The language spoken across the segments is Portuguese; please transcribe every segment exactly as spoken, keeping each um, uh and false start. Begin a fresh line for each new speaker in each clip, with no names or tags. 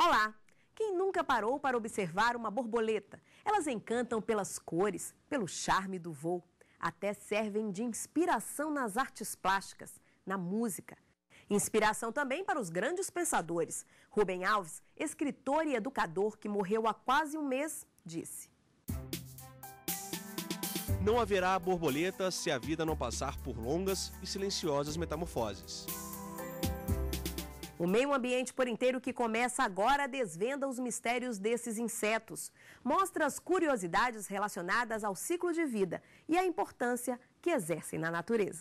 Olá! Quem nunca parou para observar uma borboleta? Elas encantam pelas cores, pelo charme do voo. Até servem de inspiração nas artes plásticas, na música. Inspiração também para os grandes pensadores. Rubem Alves, escritor e educador que morreu há quase um mês, disse:
não haverá borboleta se a vida não passar por longas e silenciosas metamorfoses.
O meio ambiente por inteiro que começa agora desvenda os mistérios desses insetos. Mostra as curiosidades relacionadas ao ciclo de vida e a importância que exercem na natureza.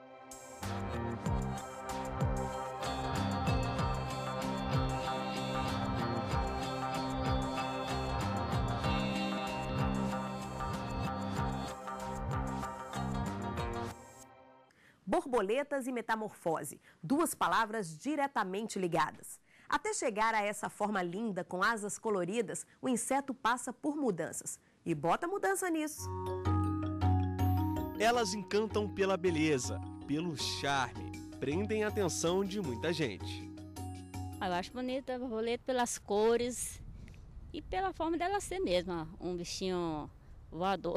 Borboletas e metamorfose, duas palavras diretamente ligadas. Até chegar a essa forma linda com asas coloridas, o inseto passa por mudanças. E bota mudança nisso.
Elas encantam pela beleza, pelo charme, prendem a atenção de muita gente.
Eu acho bonita a borboleta pelas cores e pela forma dela ser mesmo, um bichinho voador.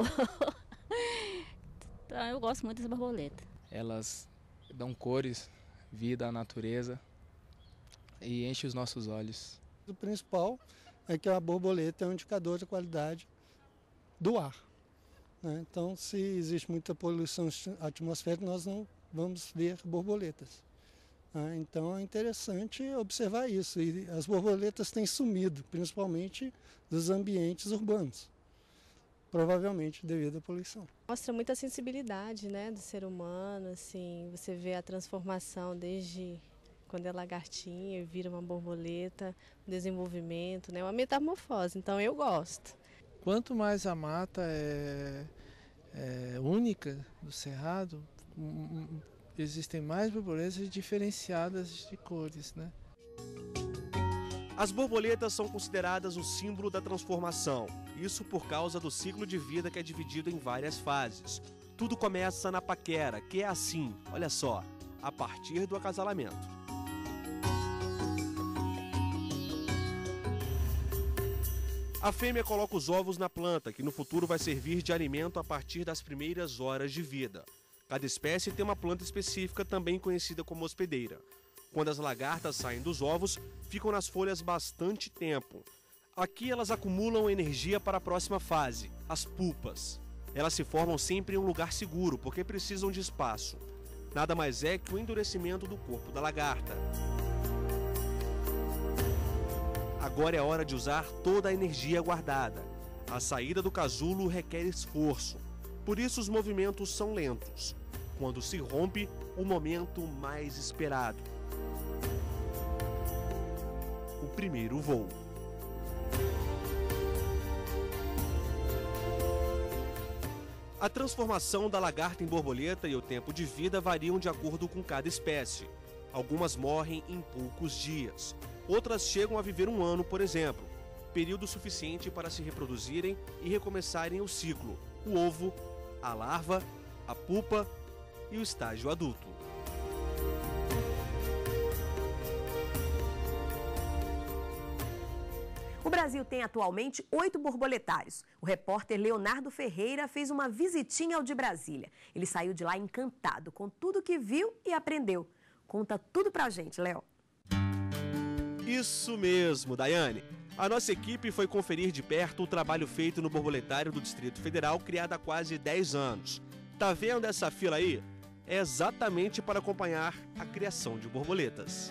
Então eu gosto muito dessa borboleta.
Elas dão cores, vida à natureza e enchem os nossos olhos.
O principal é que a borboleta é um indicador da qualidade do ar, né? Então, se existe muita poluição atmosférica, nós não vamos ver borboletas, né? Então, é interessante observar isso. E as borboletas têm sumido, principalmente dos ambientes urbanos. Provavelmente devido à poluição.
Mostra muita sensibilidade, né, do ser humano, assim, você vê a transformação desde quando é lagartinha e vira uma borboleta, o desenvolvimento, né, uma metamorfose, então eu gosto.
Quanto mais a mata é, é única do cerrado, existem mais borboletas diferenciadas de cores, né?
As borboletas são consideradas o símbolo da transformação, isso por causa do ciclo de vida que é dividido em várias fases. Tudo começa na paquera, que é assim, olha só, a partir do acasalamento. A fêmea coloca os ovos na planta, que no futuro vai servir de alimento a partir das primeiras horas de vida. Cada espécie tem uma planta específica, também conhecida como hospedeira. Quando as lagartas saem dos ovos, ficam nas folhas bastante tempo. Aqui elas acumulam energia para a próxima fase, as pupas. Elas se formam sempre em um lugar seguro, porque precisam de espaço. Nada mais é que o endurecimento do corpo da lagarta. Agora é hora de usar toda a energia guardada. A saída do casulo requer esforço. Por isso os movimentos são lentos. Quando se rompe, o momento mais esperado. O primeiro voo. A transformação da lagarta em borboleta e o tempo de vida variam de acordo com cada espécie. Algumas morrem em poucos dias. Outras chegam a viver um ano, por exemplo, período suficiente para se reproduzirem e recomeçarem o ciclo: o ovo, a larva, a pupa e o estágio adulto.
O Brasil tem atualmente oito borboletários. O repórter Leonardo Ferreira fez uma visitinha ao de Brasília. Ele saiu de lá encantado com tudo que viu e aprendeu. Conta tudo pra gente, Léo.
Isso mesmo, Daiane. A nossa equipe foi conferir de perto o trabalho feito no borboletário do Distrito Federal, criado há quase dez anos. Tá vendo essa fila aí? É exatamente para acompanhar a criação de borboletas.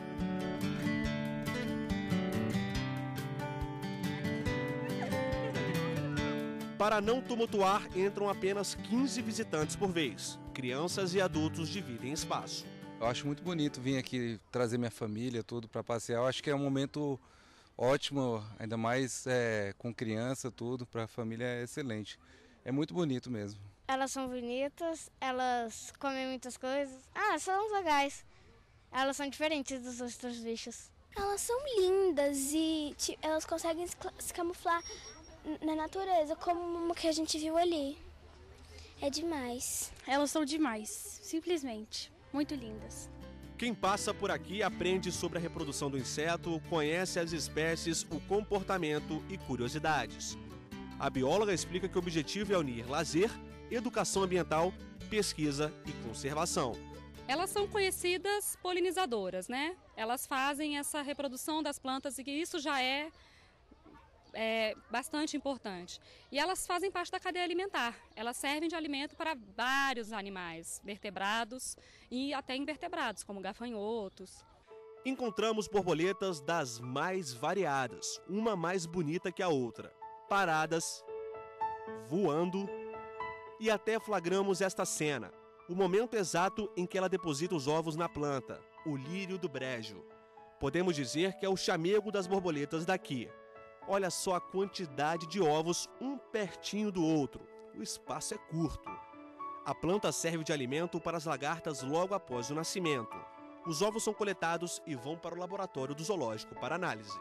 Para não tumultuar, entram apenas quinze visitantes por vez. Crianças e adultos dividem espaço.
Eu acho muito bonito vir aqui trazer minha família, tudo para passear. Eu acho que é um momento ótimo, ainda mais é, com criança, tudo, para a família é excelente. É muito bonito mesmo.
Elas são bonitas, elas comem muitas coisas. Ah, são legais. Elas são diferentes dos outros bichos.
Elas são lindas e tipo, elas conseguem se camuflar na natureza, como uma que a gente viu ali. É demais.
Elas são demais, simplesmente. Muito lindas.
Quem passa por aqui aprende sobre a reprodução do inseto, conhece as espécies, o comportamento e curiosidades. A bióloga explica que o objetivo é unir lazer, educação ambiental, pesquisa e conservação.
Elas são conhecidas polinizadoras, né? Elas fazem essa reprodução das plantas e isso já é, é bastante importante. E elas fazem parte da cadeia alimentar. Elas servem de alimento para vários animais, vertebrados e até invertebrados, como gafanhotos.
Encontramos borboletas das mais variadas, uma mais bonita que a outra, paradas, voando e até flagramos esta cena. O momento exato em que ela deposita os ovos na planta, o lírio do brejo. Podemos dizer que é o chamego das borboletas daqui. Olha só a quantidade de ovos, um pertinho do outro. O espaço é curto. A planta serve de alimento para as lagartas logo após o nascimento. Os ovos são coletados e vão para o laboratório do zoológico para análise.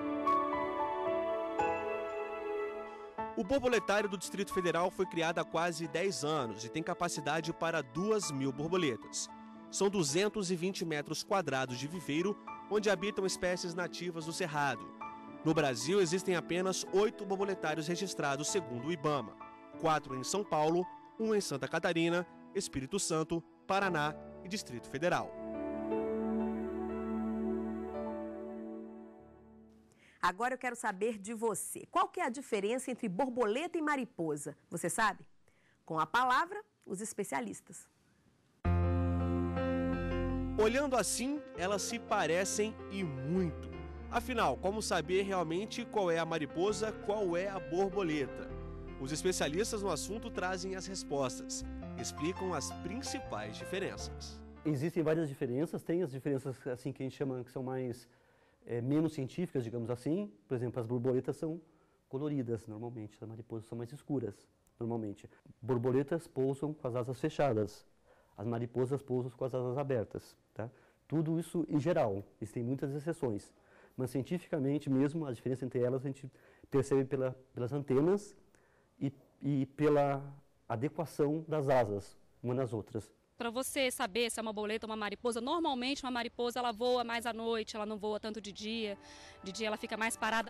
O borboletário do Distrito Federal foi criado há quase dez anos e tem capacidade para duas mil borboletas. São duzentos e vinte metros quadrados de viveiro, onde habitam espécies nativas do Cerrado. No Brasil, existem apenas oito borboletários registrados, segundo o IBAMA. Quatro em São Paulo, um em Santa Catarina, Espírito Santo, Paraná e Distrito Federal.
Agora eu quero saber de você. Qual que é a diferença entre borboleta e mariposa? Você sabe? Com a palavra, os especialistas.
Olhando assim, elas se parecem e muito. Afinal, como saber realmente qual é a mariposa, qual é a borboleta? Os especialistas no assunto trazem as respostas, explicam as principais diferenças.
Existem várias diferenças, tem as diferenças assim que a gente chama que são mais É, menos científicas, digamos assim. Por exemplo, as borboletas são coloridas normalmente, as mariposas são mais escuras normalmente. Borboletas pousam com as asas fechadas, as mariposas pousam com as asas abertas. Tá? Tudo isso em geral, existem muitas exceções, mas cientificamente mesmo a diferença entre elas a gente percebe pela, pelas antenas e, e pela adequação das asas umas nas outras.
Para você saber se é uma borboleta ou uma mariposa, normalmente uma mariposa ela voa mais à noite, ela não voa tanto de dia, de dia ela fica mais parada.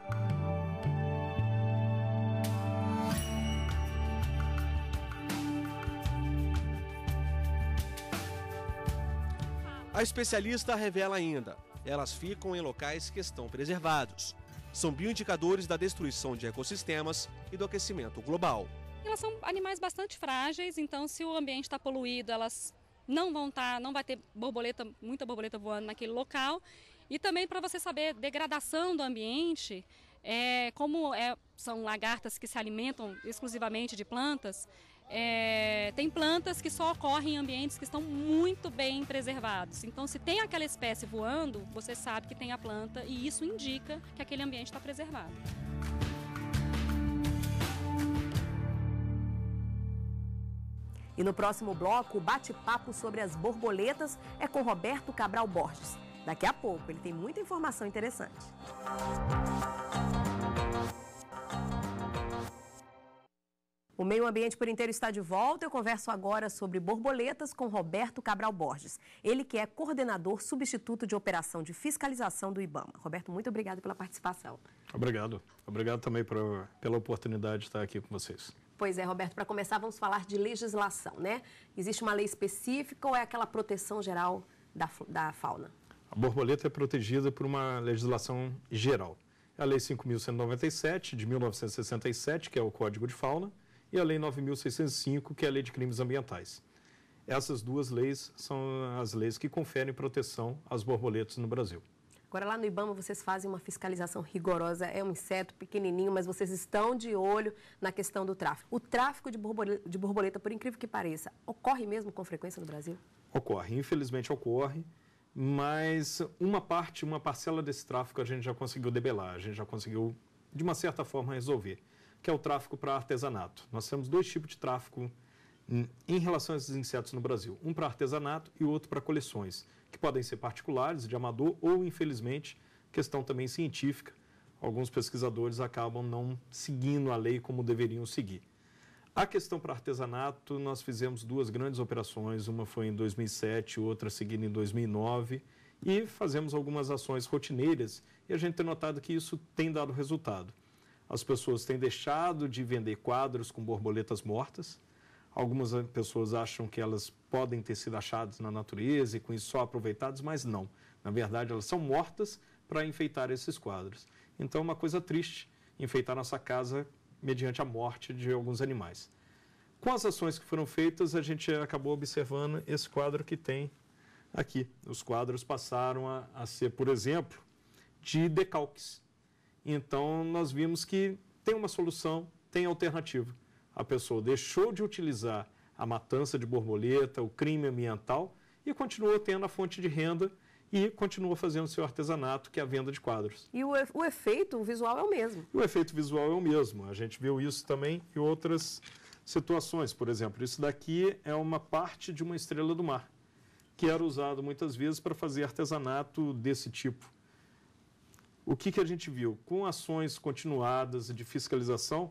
A especialista revela ainda, elas ficam em locais que estão preservados. São bioindicadores da destruição de ecossistemas e do aquecimento global.
Elas são animais bastante frágeis, então se o ambiente está poluído, elas não vão estar, não vai ter borboleta, muita borboleta voando naquele local. E também para você saber degradação do ambiente, é, como é, são lagartas que se alimentam exclusivamente de plantas, é, tem plantas que só ocorrem em ambientes que estão muito bem preservados. Então se tem aquela espécie voando, você sabe que tem a planta e isso indica que aquele ambiente está preservado.
E no próximo bloco, o bate-papo sobre as borboletas é com Roberto Cabral Borges. Daqui a pouco, ele tem muita informação interessante. O Meio Ambiente por Inteiro está de volta. Eu converso agora sobre borboletas com Roberto Cabral Borges. Ele que é coordenador substituto de operação de fiscalização do IBAMA. Roberto, muito obrigado pela participação.
Obrigado. Obrigado também por, pela oportunidade de estar aqui com vocês.
Pois é, Roberto, para começar vamos falar de legislação, né? Existe uma lei específica ou é aquela proteção geral da, da fauna?
A borboleta é protegida por uma legislação geral. É a Lei cinco mil cento e noventa e sete, de mil novecentos e sessenta e sete, que é o Código de Fauna, e a Lei nove mil seiscentos e cinco, que é a Lei de Crimes Ambientais. Essas duas leis são as leis que conferem proteção às borboletas no Brasil.
Agora, lá no IBAMA, vocês fazem uma fiscalização rigorosa. É um inseto pequenininho, mas vocês estão de olho na questão do tráfico. O tráfico de borboleta, de borboleta, por incrível que pareça, ocorre mesmo com frequência no Brasil?
Ocorre, infelizmente ocorre, mas uma parte, uma parcela desse tráfico a gente já conseguiu debelar, a gente já conseguiu, de uma certa forma, resolver, que é o tráfico para artesanato. Nós temos dois tipos de tráfico em relação a esses insetos no Brasil. Um para artesanato e o outro para coleções, que podem ser particulares, de amador, ou, infelizmente, questão também científica. Alguns pesquisadores acabam não seguindo a lei como deveriam seguir. A questão para artesanato, nós fizemos duas grandes operações, uma foi em dois mil e sete, outra seguida em dois mil e nove, e fazemos algumas ações rotineiras, e a gente tem notado que isso tem dado resultado. As pessoas têm deixado de vender quadros com borboletas mortas. Algumas pessoas acham que elas podem ter sido achadas na natureza e com isso só aproveitadas, mas não. Na verdade, elas são mortas para enfeitar esses quadros. Então, é uma coisa triste enfeitar nossa casa mediante a morte de alguns animais. Com as ações que foram feitas, a gente acabou observando esse quadro que tem aqui. Os quadros passaram a, a ser, por exemplo, de decalques. Então, nós vimos que tem uma solução, tem alternativa. A pessoa deixou de utilizar a matança de borboleta, o crime ambiental, e continuou tendo a fonte de renda e continua fazendo seu artesanato, que é a venda de quadros.
E o, o efeito visual é o mesmo?
O efeito visual é o mesmo. A gente viu isso também em outras situações. Por exemplo, isso daqui é uma parte de uma estrela do mar, que era usado muitas vezes para fazer artesanato desse tipo. O que, que a gente viu? Com ações continuadas de fiscalização,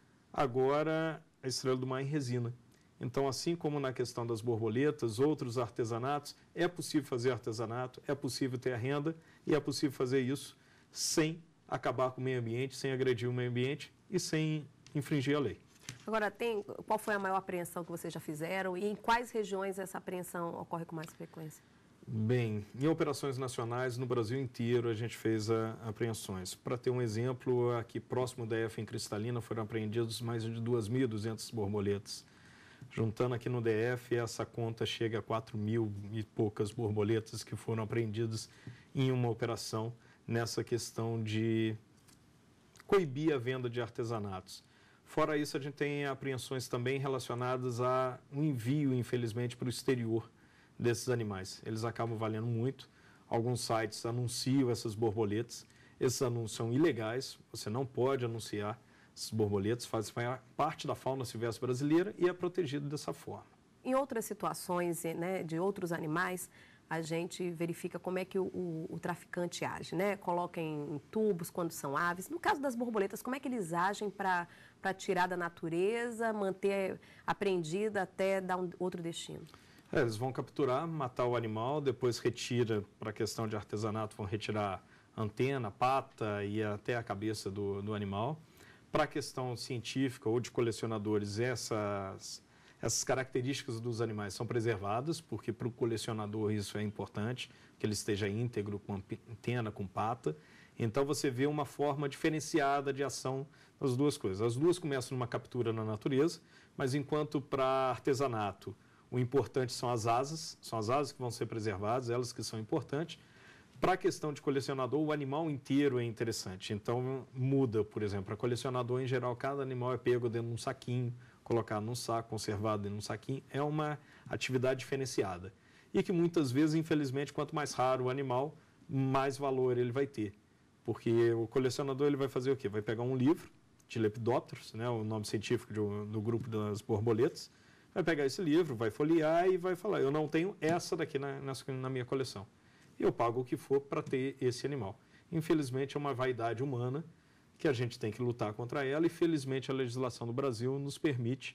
agora a estrela do mar em resina. Então, assim como na questão das borboletas, outros artesanatos, é possível fazer artesanato, é possível ter a renda e é possível fazer isso sem acabar com o meio ambiente, sem agredir o meio ambiente e sem infringir a lei.
Agora, tem, qual foi a maior apreensão que vocês já fizeram e em quais regiões essa apreensão ocorre com mais frequência?
Bem, em operações nacionais, no Brasil inteiro, a gente fez a, apreensões. Para ter um exemplo, aqui próximo da F em Cristalina foram apreendidos mais de duas mil e duzentas borboletas. Juntando aqui no D F, essa conta chega a quatro mil e poucas borboletas que foram apreendidas em uma operação nessa questão de coibir a venda de artesanatos. Fora isso, a gente tem apreensões também relacionadas a um envio, infelizmente, para o exterior desses animais. Eles acabam valendo muito. Alguns sites anunciam essas borboletas. Esses anúncios são ilegais, você não pode anunciar essas borboletas, fazem parte da fauna silvestre brasileira e é protegido dessa forma.
Em outras situações, né, de outros animais, a gente verifica como é que o, o, o traficante age, né? Coloca em, em tubos quando são aves. No caso das borboletas, como é que eles agem para para tirar da natureza, manter apreendida até dar um outro destino?
É, eles vão capturar, matar o animal, depois retira, para a questão de artesanato, vão retirar antena, pata e até a cabeça do, do animal. Para a questão científica ou de colecionadores, essas, essas características dos animais são preservadas, porque para o colecionador isso é importante, que ele esteja íntegro, com antena, com pata. Então você vê uma forma diferenciada de ação das duas coisas. As duas começam numa captura na natureza, mas enquanto para artesanato o importante são as asas, são as asas que vão ser preservadas, elas que são importantes. Para a questão de colecionador, o animal inteiro é interessante. Então, muda, por exemplo, para colecionador, em geral, cada animal é pego dentro de um saquinho, colocado num saco, conservado dentro de um saquinho. É uma atividade diferenciada. E que muitas vezes, infelizmente, quanto mais raro o animal, mais valor ele vai ter. Porque o colecionador ele vai fazer o quê? Vai pegar um livro de Lepidopteros, né, o nome científico do, do grupo das borboletas, vai pegar esse livro, vai folhear e vai falar, eu não tenho essa daqui na, na minha coleção. E eu pago o que for para ter esse animal. Infelizmente, é uma vaidade humana que a gente tem que lutar contra ela e, felizmente, a legislação do Brasil nos permite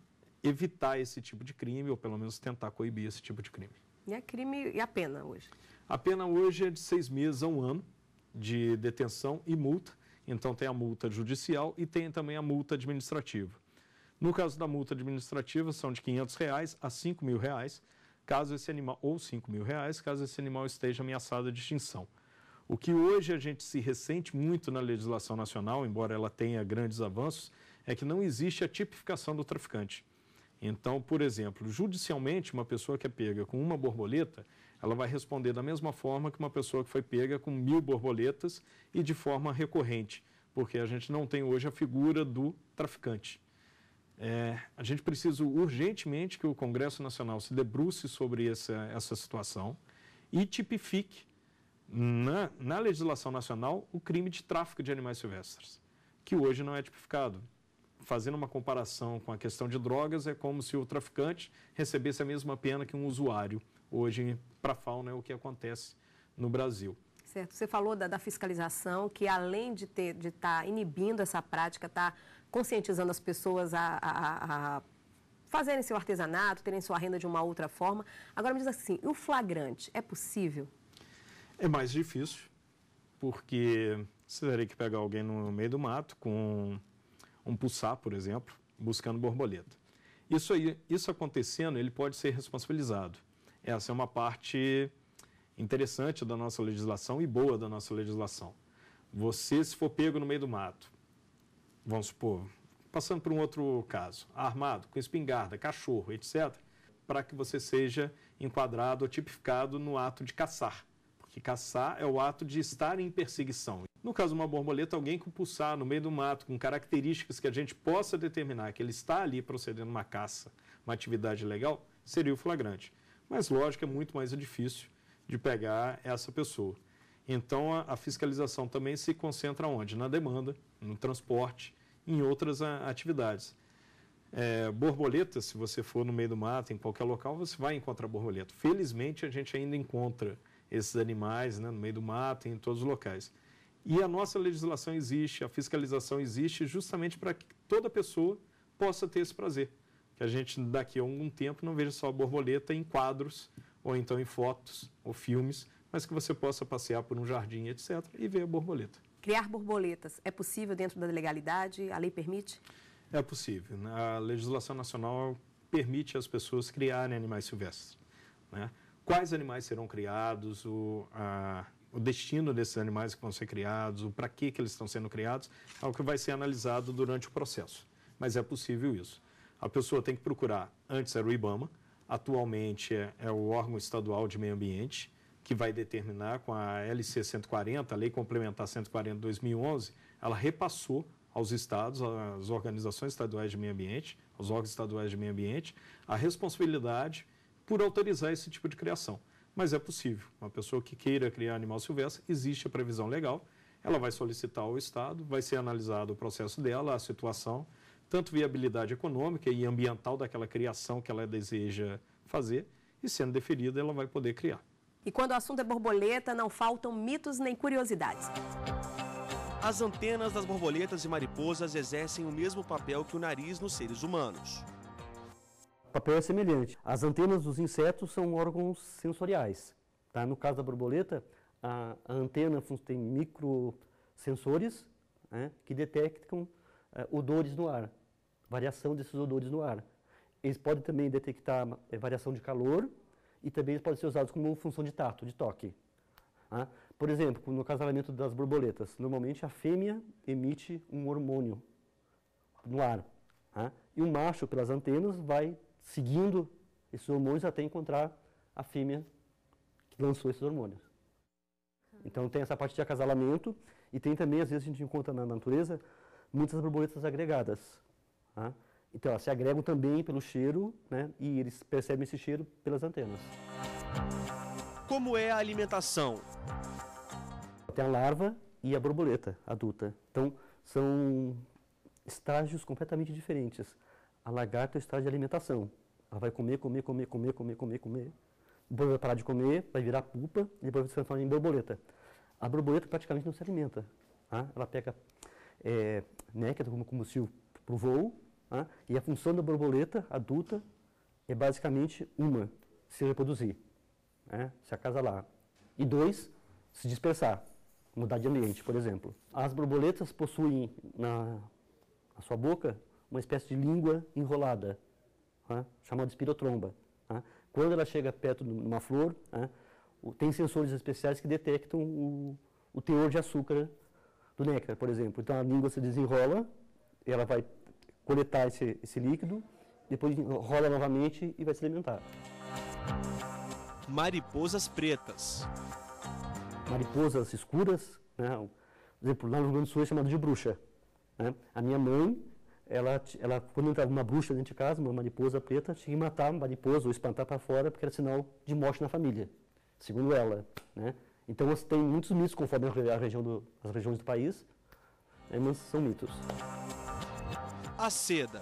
evitar esse tipo de crime ou, pelo menos, tentar coibir esse tipo de crime.
E a crime e a pena hoje?
A pena hoje é de seis meses a um ano de detenção e multa. Então, tem a multa judicial e tem também a multa administrativa. No caso da multa administrativa, são de quinhentos reais a cinco mil reais, caso esse animal, ou cinco mil reais, caso esse animal esteja ameaçado de extinção. O que hoje a gente se ressente muito na legislação nacional, embora ela tenha grandes avanços, é que não existe a tipificação do traficante. Então, por exemplo, judicialmente, uma pessoa que é pega com uma borboleta, ela vai responder da mesma forma que uma pessoa que foi pega com mil borboletas e de forma recorrente, porque a gente não tem hoje a figura do traficante. É, a gente precisa urgentemente que o Congresso Nacional se debruce sobre essa, essa situação e tipifique na, na legislação nacional o crime de tráfico de animais silvestres, que hoje não é tipificado. Fazendo uma comparação com a questão de drogas, é como se o traficante recebesse a mesma pena que um usuário. Hoje, para a fauna, é o que acontece no Brasil.
Certo. Você falou da, da fiscalização, que além de ter, de estar inibindo essa prática, está conscientizando as pessoas a, a, a fazerem seu artesanato, terem sua renda de uma outra forma. Agora me diz assim, o flagrante é possível?
É mais difícil, porque você teria que pegar alguém no meio do mato com um pulsar, por exemplo, buscando borboleta. Isso, aí, isso acontecendo, ele pode ser responsabilizado. Essa é uma parte interessante da nossa legislação e boa da nossa legislação. Você, se for pego no meio do mato, vamos supor, passando por um outro caso, armado, com espingarda, cachorro, etcétera, para que você seja enquadrado ou tipificado no ato de caçar. Porque caçar é o ato de estar em perseguição. No caso de uma borboleta, alguém com pulsar no meio do mato, com características que a gente possa determinar que ele está ali procedendo uma caça, uma atividade legal, seria o flagrante. Mas, lógico, é muito mais difícil de pegar essa pessoa. Então, a, a fiscalização também se concentra onde? Na demanda, no transporte, em outras a, atividades. É, borboleta, se você for no meio do mato, em qualquer local, você vai encontrar borboleta. Felizmente, a gente ainda encontra esses animais, né, no meio do mato, em todos os locais. E a nossa legislação existe, a fiscalização existe justamente para que toda pessoa possa ter esse prazer. Que a gente, daqui a algum tempo, não veja só a borboleta em quadros, ou então em fotos, ou filmes, mas que você possa passear por um jardim, etcétera, e ver a borboleta.
Criar borboletas é possível dentro da legalidade? A lei permite?
É possível. A legislação nacional permite às pessoas criarem animais silvestres, né? Quais animais serão criados, o, a, o destino desses animais que vão ser criados, o para que, que eles estão sendo criados, é o que vai ser analisado durante o processo. Mas é possível isso. A pessoa tem que procurar, antes era o IBAMA, atualmente é, é o órgão estadual de meio ambiente, que vai determinar com a L C cento e quarenta, a Lei Complementar cento e quarenta de dois mil e onze, ela repassou aos estados, às organizações estaduais de meio ambiente, aos órgãos estaduais de meio ambiente, a responsabilidade por autorizar esse tipo de criação. Mas é possível. Uma pessoa que queira criar animal silvestre, existe a previsão legal, ela vai solicitar ao Estado, vai ser analisado o processo dela, a situação, tanto viabilidade econômica e ambiental daquela criação que ela deseja fazer, e sendo deferida, ela vai poder criar.
E quando o assunto é borboleta, não faltam mitos nem curiosidades.
As antenas das borboletas e mariposas exercem o mesmo papel que o nariz nos seres humanos.
O papel é semelhante. As antenas dos insetos são órgãos sensoriais. Tá? No caso da borboleta, a, a antena tem microsensores, né, que detectam uh, odores no ar, variação desses odores no ar. Eles podem também detectar é, variação de calor e também eles podem ser usados como função de tato, de toque. Tá? Por exemplo, no acasalamento das borboletas, normalmente a fêmea emite um hormônio no ar. Tá? E o macho, pelas antenas, vai seguindo esses hormônios até encontrar a fêmea que lançou esses hormônios. Então tem essa parte de acasalamento e tem também, às vezes a gente encontra na natureza, muitas borboletas agregadas. Tá? Então elas se agregam também pelo cheiro, né, e eles percebem esse cheiro pelas antenas.
Como é a alimentação?
Tem a larva e a borboleta adulta. Então são estágios completamente diferentes. A lagarta é o estágio de alimentação. Ela vai comer, comer, comer, comer, comer, comer, comer. Depois vai parar de comer, vai virar pupa e depois vai se transformar em borboleta. A borboleta praticamente não se alimenta. Tá? Ela pega é, néctar como combustível para o voo. Tá? E a função da borboleta adulta é basicamente uma, se reproduzir, né? Se acasalar. E dois, se dispersar, mudar de ambiente, por exemplo. As borboletas possuem na, na sua boca uma espécie de língua enrolada, tá? Chamada espirotromba. Tá? Quando ela chega perto de uma flor, tá? Tem sensores especiais que detectam o, o teor de açúcar do néctar, por exemplo. Então a língua se desenrola, ela vai coletar esse, esse líquido, depois rola novamente e vai se alimentar.
Mariposas pretas.
Mariposas escuras, né? Por exemplo, lá no Rio Grande do Sul é chamado de bruxa. Né? A minha mãe, ela, ela, quando entrava uma bruxa dentro de casa, uma mariposa preta, tinha que matar a mariposa ou espantar para fora, porque era sinal de morte na família, segundo ela. Né? Então, tem muitos mitos conforme a região do, as regiões do país, né? Mas são mitos.
A seda.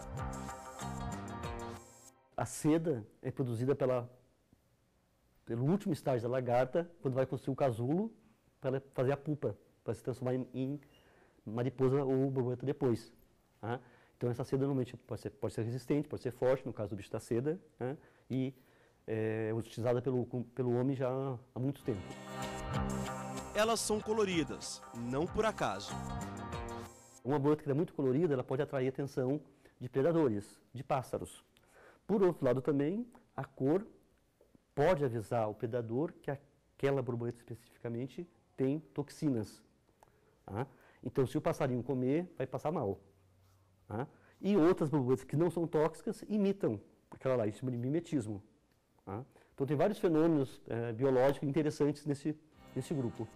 A seda é produzida pela, pelo último estágio da lagarta, quando vai construir o casulo, para ela fazer a pupa, para se transformar em, em mariposa ou borboleta depois. Tá? Então essa seda normalmente pode ser, pode ser resistente, pode ser forte, no caso do bicho da seda, né? E é utilizada pelo, pelo homem já há muito tempo.
Elas são coloridas, não por acaso.
Uma borboleta que é muito colorida, ela pode atrair a atenção de predadores, de pássaros. Por outro lado também, a cor pode avisar o predador que aquela borboleta especificamente tem toxinas. Tá? Então, se o passarinho comer, vai passar mal. Tá? E outras borboletas que não são tóxicas imitam aquela lá, isso chama de mimetismo. Tá? Então, tem vários fenômenos é, biológicos interessantes nesse, nesse grupo.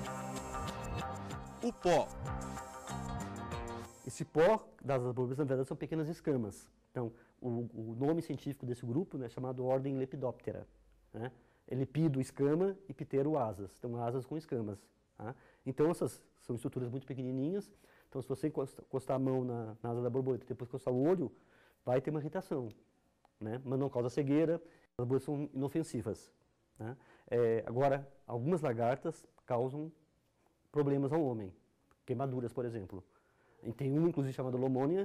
O pó.
Esse pó das borboletas, na verdade, são pequenas escamas. Então, o, o nome científico desse grupo, né, é chamado ordem Lepidoptera. Né? É lepido, escama, e ptero, asas. Então, asas com escamas. Tá? Então, essas são estruturas muito pequenininhas. Então, se você encostar, encostar a mão na, na asa da borboleta e depois encostar o olho, vai ter uma irritação. Né? Mas não causa cegueira, as borboletas são inofensivas. Né? É, agora, algumas lagartas causam problemas ao homem. Queimaduras, por exemplo. E tem uma, inclusive, chamada lomônia,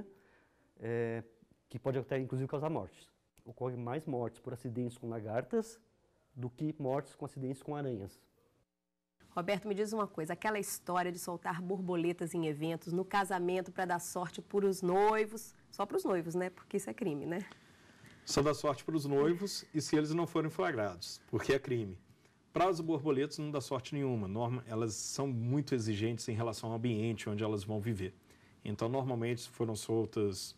é, que pode até, inclusive, causar mortes. Ocorre mais mortes por acidentes com lagartas do que mortes com acidentes com aranhas.
Roberto, me diz uma coisa, aquela história de soltar borboletas em eventos, no casamento, para dar sorte para os noivos, só para os noivos, né? Porque isso é crime, né?
Só dá sorte para os noivos e se eles não forem flagrados, porque é crime. Para as borboletas não dá sorte nenhuma, Norma, elas são muito exigentes em relação ao ambiente onde elas vão viver. Então, normalmente, se foram soltas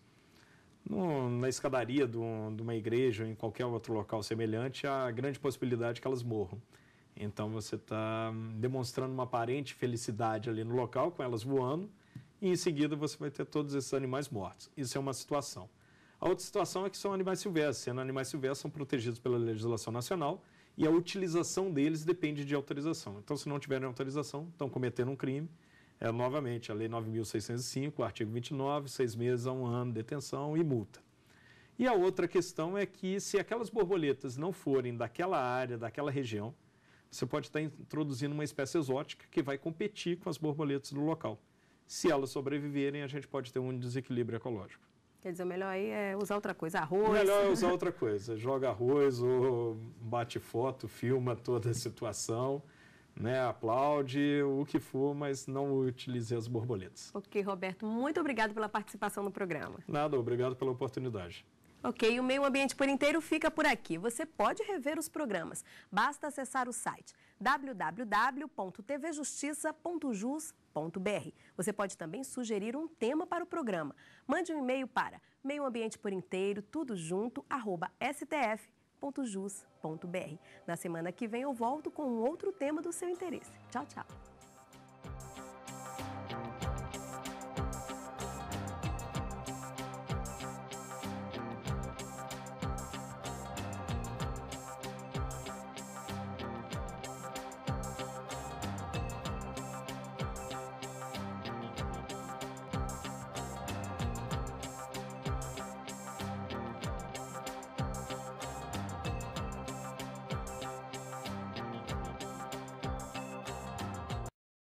no, na escadaria de, um, de uma igreja ou em qualquer outro local semelhante, há grande possibilidade que elas morram. Então, você está demonstrando uma aparente felicidade ali no local, com elas voando, e em seguida você vai ter todos esses animais mortos. Isso é uma situação. A outra situação é que são animais silvestres. Sendo animais silvestres, são protegidos pela legislação nacional e a utilização deles depende de autorização. Então, se não tiverem autorização, estão cometendo um crime. É, novamente, a Lei nove mil seiscentos e cinco, artigo vinte e nove, seis meses a um ano de detenção e multa. E a outra questão é que, se aquelas borboletas não forem daquela área, daquela região, você pode estar introduzindo uma espécie exótica que vai competir com as borboletas do local. Se elas sobreviverem, a gente pode ter um desequilíbrio ecológico.
Quer dizer, o melhor aí é usar outra coisa, arroz.
Melhor é usar outra coisa, joga arroz ou bate foto, filma toda a situação, né, aplaude, o que for, mas não utilize as borboletas.
Ok, Roberto, muito obrigado pela participação no programa.
Nada, obrigado pela oportunidade.
Ok, o Meio Ambiente por Inteiro fica por aqui. Você pode rever os programas. Basta acessar o site w w w ponto t v justiça ponto jus ponto b r. Você pode também sugerir um tema para o programa. Mande um e-mail para meio ambiente por inteiro, tudo junto, arroba s t f ponto jus ponto b r. Na semana que vem eu volto com um outro tema do seu interesse. Tchau, tchau.